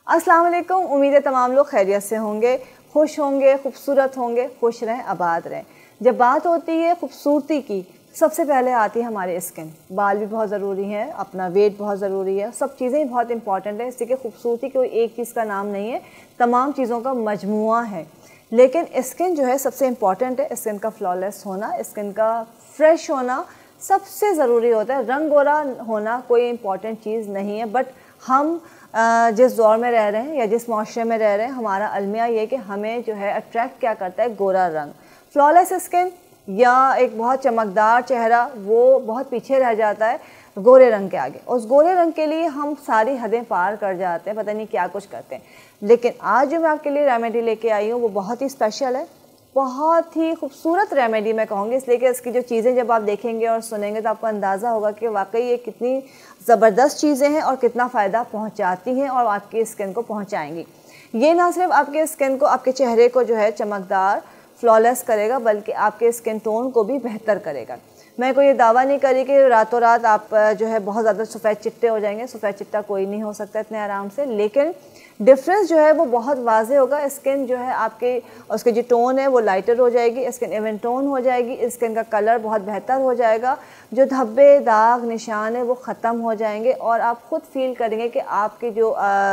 अस्सलाम वालेकुम। उम्मीद है तमाम लोग खैरियत से होंगे, खुश होंगे, खूबसूरत होंगे, खुश रहें, आबाद रहें। जब बात होती है खूबसूरती की, सबसे पहले आती है हमारी स्किन। बाल भी बहुत ज़रूरी हैं, अपना वेट बहुत ज़रूरी है, सब चीज़ें ही बहुत इंपॉर्टेंट है। इसलिए खूबसूरती कोई एक चीज़ का नाम नहीं है, तमाम चीज़ों का मजमुआ है। लेकिन स्किन जो है सबसे इम्पॉर्टेंट है। स्किन का फ्लॉलेस होना, स्किन का फ्रेश होना सबसे ज़रूरी होता है। रंग गोरा होना कोई इम्पॉर्टेंट चीज़ नहीं है, बट हम जिस दौर में रह रहे हैं या जिस माशरे में रह रहे हैं, हमारा अलमिया ये कि हमें जो है अट्रैक्ट क्या करता है, गोरा रंग। फ्लॉलेस स्किन या एक बहुत चमकदार चेहरा वो बहुत पीछे रह जाता है गोरे रंग के आगे। उस गोरे रंग के लिए हम सारी हदें पार कर जाते हैं, पता नहीं क्या कुछ करते हैं। लेकिन आज जो मैं आपके लिए रेमेडी लेके आई हूँ वो बहुत ही स्पेशल है, बहुत ही खूबसूरत रेमेडी मैं कहूँगी। इसलिए कि इसकी जो चीज़ें जब आप देखेंगे और सुनेंगे तो आपको अंदाज़ा होगा कि वाकई ये कितनी ज़बरदस्त चीज़ें हैं और कितना फ़ायदा पहुँचाती हैं और आपकी स्किन को पहुँचाएंगी। ये ना सिर्फ आपके स्किन को, आपके चेहरे को जो है चमकदार फ्लॉलेस करेगा, बल्कि आपके स्किन टोन को भी बेहतर करेगा। मैं कोई ये दावा नहीं करी कि रातों रात आप जो है बहुत ज़्यादा सफ़ेद चिट्टे हो जाएंगे। सफ़ेद चिट्टा कोई नहीं हो सकता इतने आराम से, लेकिन डिफरेंस जो है वो बहुत वाजे होगा। स्किन जो है आपके, उसके जो टोन है वो लाइटर हो जाएगी, स्किन इवन टोन हो जाएगी, स्किन का कलर बहुत बेहतर हो जाएगा, जो धब्बे दाग निशान है वो ख़त्म हो जाएंगे और आप खुद फील करेंगे कि आपकी जो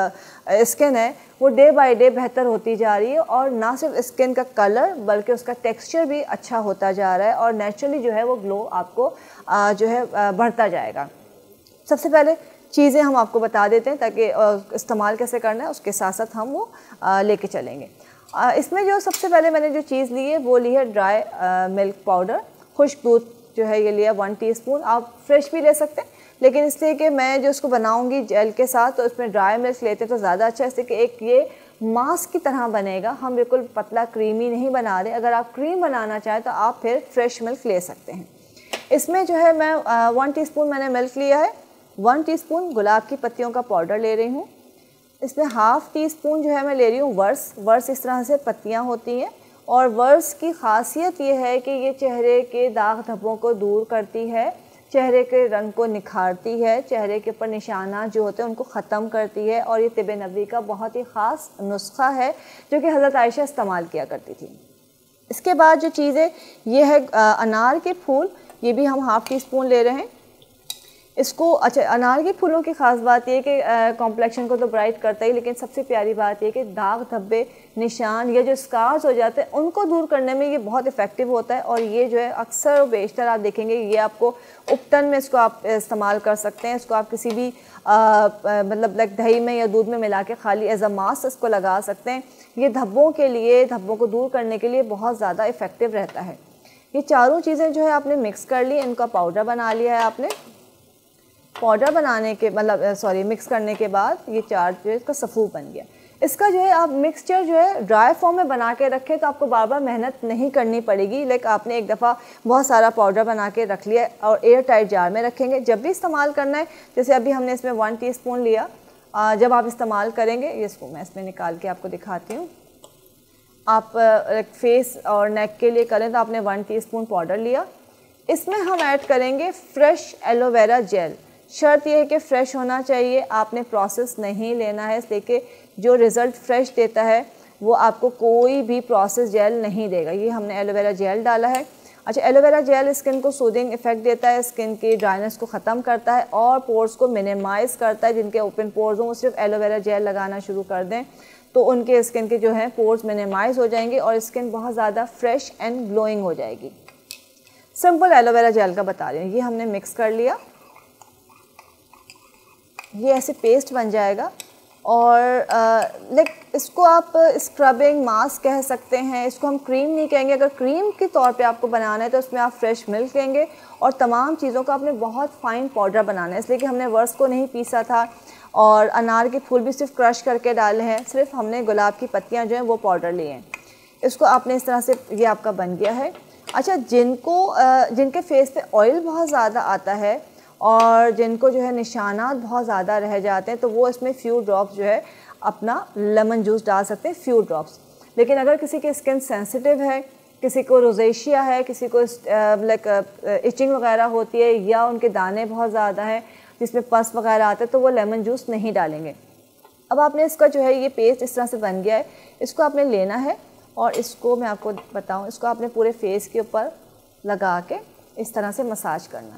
स्किन है वो डे बाय डे बेहतर होती जा रही है। और ना सिर्फ स्किन का कलर बल्कि उसका टेक्सचर भी अच्छा होता जा रहा है और नेचुरली जो है वो ग्लो आपको जो है बढ़ता जाएगा। सबसे पहले चीज़ें हम आपको बता देते हैं ताकि इस्तेमाल कैसे करना है उसके साथ साथ हम वो लेके चलेंगे। इसमें जो सबसे पहले मैंने जो चीज़ ली है वो ली है ड्राई मिल्क पाउडर। खुश्क दूध जो है ये लिया 1 टीस्पून। आप फ्रेश भी ले सकते हैं, लेकिन इसलिए कि मैं जो इसको बनाऊंगी जेल के साथ तो इसमें ड्राई मिल्क लेते तो ज़्यादा अच्छा है, इसलिए कि एक ये मास्क की तरह बनेगा। हम बिल्कुल पतला क्रीमी नहीं बना रहे। अगर आप क्रीम बनाना चाहें तो आप फिर फ्रेश मिल्क ले सकते हैं। इसमें जो है मैं 1 टीस्पून मैंने मिल्क लिया है, 1 टीस्पून गुलाब की पत्तियों का पाउडर ले रही हूँ। इसमें ½ टीस्पून जो है मैं ले रही हूँ वर्स। वर्स इस तरह से पत्तियाँ होती हैं और वर्स की खासियत ये है कि ये चेहरे के दाग धब्बों को दूर करती है, चेहरे के रंग को निखारती है, चेहरे के ऊपर निशानात जो होते हैं उनको ख़त्म करती है। और ये तिब नबवी का बहुत ही ख़ास नुस्खा है जो कि हज़रत आयशा इस्तेमाल किया करती थी। इसके बाद जो चीज़ है ये है अनार के फूल, ये भी हम ½ टीस्पून ले रहे हैं इसको। अच्छा, अनार के फूलों की ख़ास बात यह कि कॉम्प्लेक्शन को तो ब्राइट करता ही, लेकिन सबसे प्यारी बात यह कि दाग धब्बे निशान या जो स्कार्स हो जाते हैं उनको दूर करने में ये बहुत इफ़ेक्टिव होता है। और ये जो है अक्सर बेशतर आप देखेंगे ये आपको उपटन में इसको आप इस्तेमाल कर सकते हैं। इसको आप किसी भी मतलब लाइक दही में या दूध में मिला के खाली एज अ मास्क इसको लगा सकते हैं। ये धब्बों के लिए, धब्बों को दूर करने के लिए बहुत ज़्यादा इफ़ेक्टिव रहता है। ये चारों चीज़ें जो है आपने मिक्स कर ली, इनका पाउडर बना लिया है आपने। पाउडर बनाने के मिक्स करने के बाद ये चार जो है इसका सफ़ूफ बन गया। इसका जो है आप मिक्सचर जो है ड्राई फॉर्म में बना के रखें तो आपको बार बार मेहनत नहीं करनी पड़ेगी। लाइक आपने एक दफ़ा बहुत सारा पाउडर बना के रख लिया और एयर टाइट जार में रखेंगे। जब भी इस्तेमाल करना है, जैसे अभी हमने इसमें 1 टीस्पून लिया, जब आप इस्तेमाल करेंगे, इसको मैं इसमें निकाल के आपको दिखाती हूँ। आप फेस और नेक के लिए करें तो आपने 1 टीस्पून पाउडर लिया। इसमें हम ऐड करेंगे फ्रेश एलोवेरा जेल। शर्त यह है कि फ़्रेश होना चाहिए, आपने प्रोसेस नहीं लेना है, इसलिए कि जो रिज़ल्ट फ्रेश देता है वो आपको कोई भी प्रोसेस जेल नहीं देगा। ये हमने एलोवेरा जेल डाला है। अच्छा, एलोवेरा जेल स्किन को सूदिंग इफ़ेक्ट देता है, स्किन की ड्राइनेस को ख़त्म करता है और पोर्स को मिनिमाइज़ करता है। जिनके ओपन पोर्स हों वो सिर्फ एलोवेरा जेल लगाना शुरू कर दें तो उनके स्किन के जो है पोर्स मिनिमाइज़ हो जाएंगे और स्किन बहुत ज़्यादा फ्रेश एंड ग्लोइंग हो जाएगी। सिंपल एलोवेरा जेल का बता रही हूँ। ये हमने मिक्स कर लिया, ये ऐसे पेस्ट बन जाएगा और लाइक इसको आप स्क्रबिंग मास्क कह सकते हैं। इसको हम क्रीम नहीं कहेंगे। अगर क्रीम के तौर पे आपको बनाना है तो उसमें आप फ्रेश मिल्क लेंगे और तमाम चीज़ों का आपने बहुत फ़ाइन पाउडर बनाना है, इसलिए कि हमने वर्स को नहीं पीसा था और अनार के फूल भी सिर्फ क्रश करके डाले हैं, सिर्फ हमने गुलाब की पत्तियाँ जो हैं वो पाउडर लिए हैं। इसको आपने इस तरह से, ये आपका बन गया है। अच्छा, जिनके फेस पे ऑयल बहुत ज़्यादा आता है और जिनको जो है निशानात बहुत ज़्यादा रह जाते हैं तो वो इसमें फ्यू ड्रॉप्स जो है अपना लेमन जूस डाल सकते हैं, फ्यू ड्रॉप्स। लेकिन अगर किसी की स्किन सेंसिटिव है, किसी को रोजेशिया है, किसी को लाइक इचिंग वगैरह होती है या उनके दाने बहुत ज़्यादा हैं जिसमें पस वगैरह आते हैं तो वो लेमन जूस नहीं डालेंगे। अब आपने इसका जो है ये पेस्ट इस तरह से बन गया है, इसको आपने लेना है और इसको मैं आपको बताऊं, इसको आपने पूरे फेस के ऊपर लगा के इस तरह से मसाज करना है।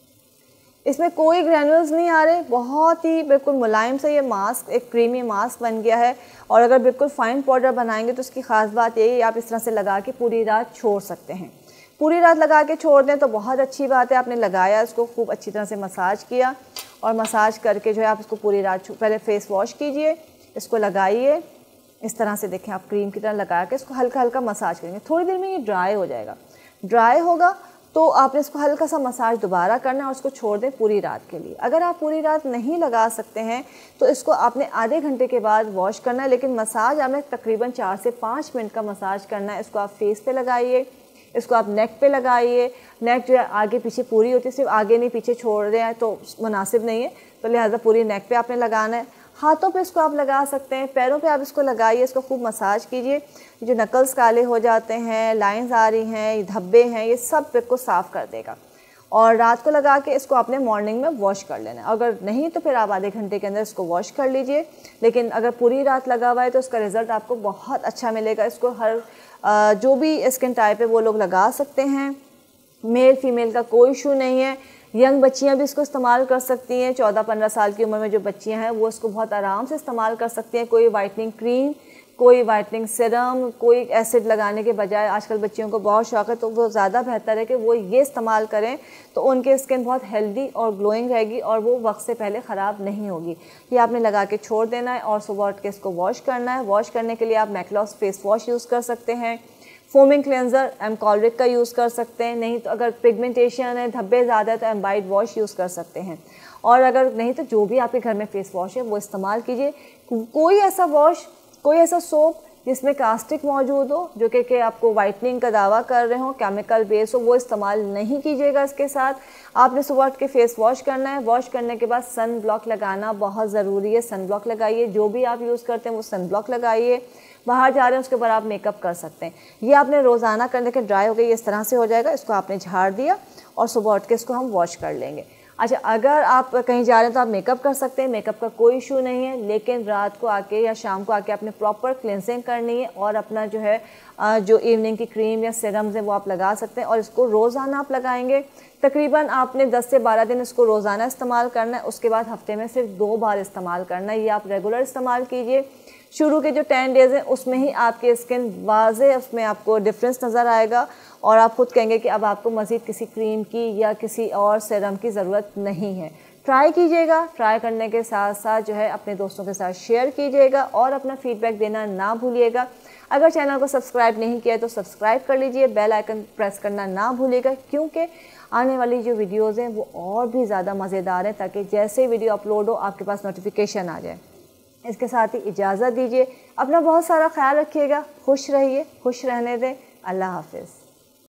इसमें कोई ग्रैन्युल्स नहीं आ रहे, बहुत ही बिल्कुल मुलायम से ये मास्क, एक क्रीमी मास्क बन गया है। और अगर बिल्कुल फ़ाइन पाउडर बनाएंगे तो उसकी ख़ास बात यही है, आप इस तरह से लगा के पूरी रात छोड़ सकते हैं। पूरी रात लगा के छोड़ दें तो बहुत अच्छी बात है। आपने लगाया, इसको खूब अच्छी तरह से मसाज किया और मसाज करके जो है आप इसको पूरी रात पहले फेस वॉश कीजिए, इसको लगाइए इस तरह से, देखें आप क्रीम की तरह लगा के इसको हल्का हल्का मसाज करेंगे। थोड़ी देर में ये ड्राई हो जाएगा। ड्राई होगा तो आपने इसको हल्का सा मसाज दोबारा करना है और उसको छोड़ दें पूरी रात के लिए। अगर आप पूरी रात नहीं लगा सकते हैं तो इसको आपने आधे घंटे के बाद वॉश करना है, लेकिन मसाज आपने तकरीबन 4 से 5 मिनट का मसाज करना है। इसको आप फेस पे लगाइए, इसको आप नेक पे लगाइए। नेक जो है आगे पीछे पूरी होती है, सिर्फ आगे नहीं पीछे छोड़ रहे हैं तो मुनासिब नहीं है, तो लिहाजा पूरी नेक पे आपने लगाना है। हाथों पे इसको आप लगा सकते हैं, पैरों पे आप इसको लगाइए, इसको खूब मसाज कीजिए। जो नकल्स काले हो जाते हैं, लाइंस आ रही हैं, धब्बे हैं, ये सब पे को साफ़ कर देगा। और रात को लगा के इसको आपने मॉर्निंग में वॉश कर लेना है। अगर नहीं तो फिर आप आधे घंटे के अंदर इसको वॉश कर लीजिए, लेकिन अगर पूरी रात लगा हुआ है तो इसका रिज़ल्ट आपको बहुत अच्छा मिलेगा। इसको हर जो भी स्किन टाइप है वो लोग लगा सकते हैं, मेल फीमेल का कोई इशू नहीं है। यंग बच्चियां भी इसको इस्तेमाल कर सकती हैं, 14-15 साल की उम्र में जो बच्चियां हैं वो इसको बहुत आराम से इस्तेमाल कर सकती हैं। कोई वाइटनिंग क्रीम, कोई वाइटनिंग सीरम, कोई एसिड लगाने के बजाय आजकल बच्चियों को बहुत शौक़ है तो वो ज़्यादा बेहतर है कि वो ये इस्तेमाल करें, तो उनके स्किन बहुत हेल्दी और ग्लोइंग रहेगी और वो वक्त से पहले ख़राब नहीं होगी। ये आपने लगा के छोड़ देना है और सुबह उठ के इसको वॉश करना है। वॉश करने के लिए आप मैक्लॉस फेस वॉश यूज़ कर सकते हैं, फोमिंग क्लेंजर एमकॉलरिक का यूज़ कर सकते हैं, नहीं तो अगर पिगमेंटेशन है, धब्बे ज़्यादा है तो एम्बाइड वॉश यूज़ कर सकते हैं। और अगर नहीं तो जो भी आपके घर में फेस वॉश है वो इस्तेमाल कीजिए। कोई ऐसा वॉश, कोई ऐसा सोप जिसमें कास्टिक मौजूद हो, जो कि आपको वाइटनिंग का दावा कर रहे हो, केमिकल बेस हो, वो इस्तेमाल नहीं कीजिएगा। इसके साथ आपने सुबह उठ के फेस वॉश करना है। वॉश करने के बाद सन ब्लॉक लगाना बहुत ज़रूरी है। सन ब्लॉक लगाइए, जो भी आप यूज़ करते हैं वो सन ब्लॉक लगाइए। बाहर जा रहे हैं उसके बाद आप मेकअप कर सकते हैं। ये आपने रोज़ाना करने के ड्राई हो गई, इस तरह से हो जाएगा। इसको आपने झाड़ दिया और सुबह उठ के इसको हम वॉश कर लेंगे। अच्छा, अगर आप कहीं जा रहे हैं तो आप मेकअप कर सकते हैं, मेकअप का कोई इशू नहीं है, लेकिन रात को आके या शाम को आके आपने प्रॉपर क्लिनजिंग करनी है और अपना जो है जो इवनिंग की क्रीम या सीरम्स हैं वो आप लगा सकते हैं। और इसको रोज़ाना आप लगाएंगे, तकरीबन आपने 10 से 12 दिन इसको रोज़ाना इस्तेमाल करना है। उसके बाद हफ्ते में सिर्फ 2 बार इस्तेमाल करना है। ये आप रेगुलर इस्तेमाल कीजिए। शुरू के जो 10 डेज़ हैं उसमें ही आपकी स्किन वाज़े, उसमें आपको डिफरेंस नज़र आएगा और आप खुद कहेंगे कि अब आपको मज़ीद किसी क्रीम की या किसी और सीरम की ज़रूरत नहीं है। ट्राई कीजिएगा। ट्राई करने के साथ साथ जो है अपने दोस्तों के साथ शेयर कीजिएगा और अपना फीडबैक देना ना भूलिएगा। अगर चैनल को सब्सक्राइब नहीं किया है तो सब्सक्राइब कर लीजिए, बेल आइकन प्रेस करना ना भूलिएगा, क्योंकि आने वाली जो वीडियोज़ हैं वो और भी ज़्यादा मज़ेदार हैं, ताकि जैसे वीडियो अपलोड हो आपके पास नोटिफिकेशन आ जाए। इसके साथ ही इजाज़त दीजिए। अपना बहुत सारा ख्याल रखिएगा, खुश रहिए, खुश रहने दें। अल्लाह हाफ़िज़।